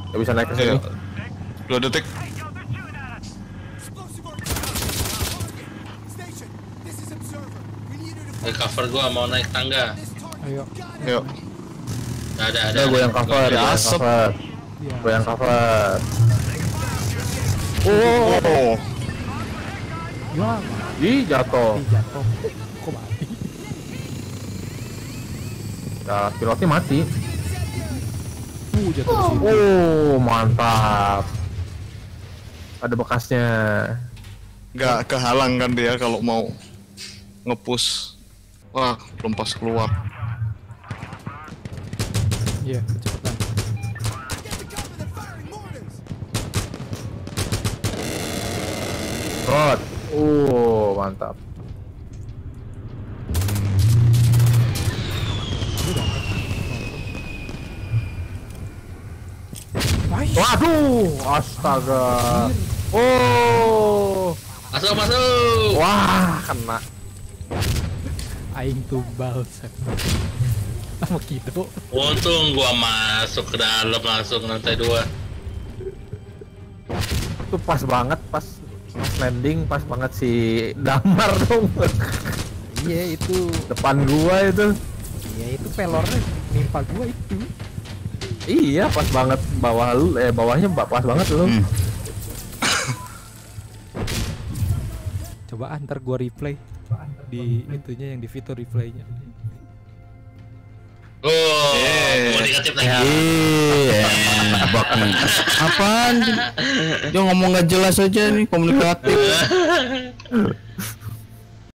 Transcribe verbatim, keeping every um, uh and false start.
Gak bisa naik ke sini. Dua detik. Di cover gua mau naik tangga. Ayo. Yuk. Gak ada, ada. Udah gue yang cover, gue yang Asap. cover. Ya. Gue yang cover. Oh, Oh. Ya, ih jatuh. mati jatuh. Kok mati? Nah, pilotnya mati. Uh, jatuh di sini. Oh, mantap. Ada bekasnya. Gak kehalang kan dia kalau mau nge-push. Wah, belum pas keluar. Iya, kecepatan. Rod. Oh, mantap. Waduh, astaga. Oh, Masuk, masuk. wah, kena. Aing tumbal set. Sama Kido. Untung gua masuk ke dalam langsung lantai dua. Itu pas banget, pas pas landing, pas banget si Damar dong. Iya itu. Depan gua itu. Iya itu pelornya nimpa gua itu. Iya, pas banget bawah lu, eh bawahnya pas banget lu. Hmm. Coba antar gua replay di itunya yang di fitur replaynya. Oh, Eh. mau negatif lagi. Iya, bak nih. Apaan? Dia ngomong gak jelas aja nih komunikatif.